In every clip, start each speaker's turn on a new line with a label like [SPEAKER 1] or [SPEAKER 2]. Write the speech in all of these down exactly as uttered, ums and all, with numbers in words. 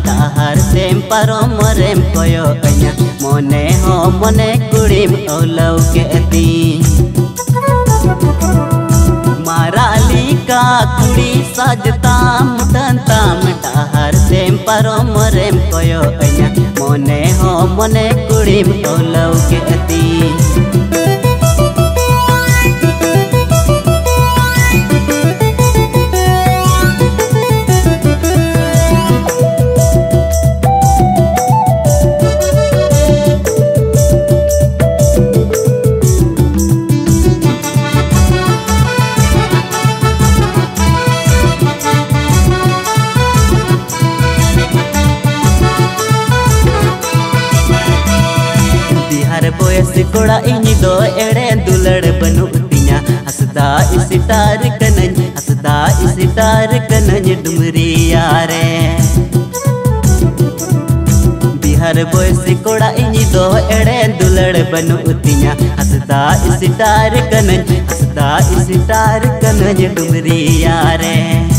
[SPEAKER 1] डहार same पारम RAM कोयो अया मोने हो मोने कुड़ीम ओलव के दी माराली का कुड़ी सजता मुटनताम डहार सेम पारम रेम कोयो अया मोने हो मोने कुड़ीम ओलव के दी बोयस कोड़ा इनी दो एड़े दुलड़ बनु तिया हसदा इसितार कनन हसदा इसितार कनन डुमरी यारे बिहार बोयस कोड़ा इनी दो एड़े दुलड़ बनु तिया हसदा इसितार कनन हसदा इसितार कनन डुमरी यारे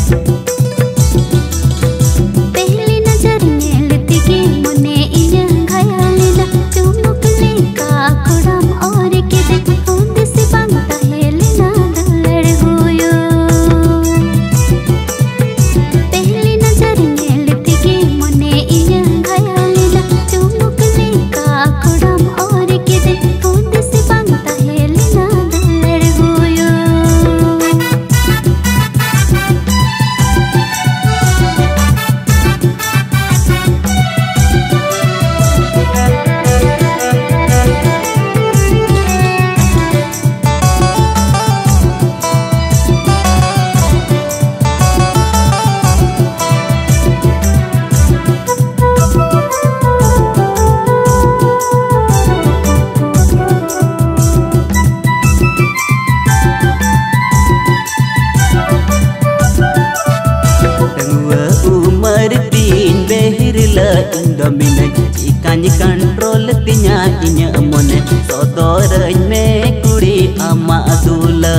[SPEAKER 1] Ikan kontrol tinya inya mone sodor me kuri ama adula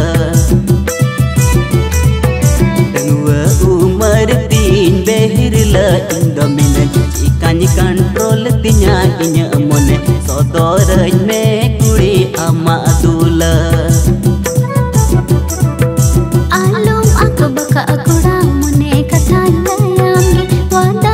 [SPEAKER 1] dua umar tin behirla indomine ikan kontrol tinya inya mone sodor me kuri ama adula alum aku baka akura mone katanya yamgi wada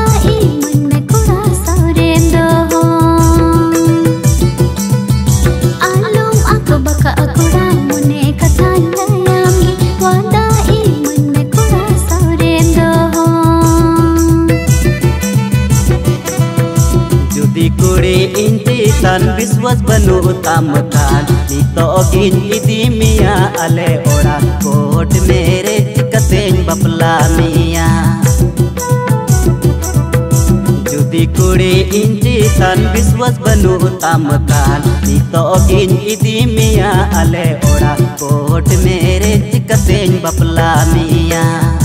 [SPEAKER 1] कुड़ी इंची tan biswas banu utamakan nito ogin idi miya ale ora kot mere chikaten bapla miya judi kuड़ी इंची tan biswas banu utamakan nito ogin idi miya ale ora kot mere chikaten bapla miya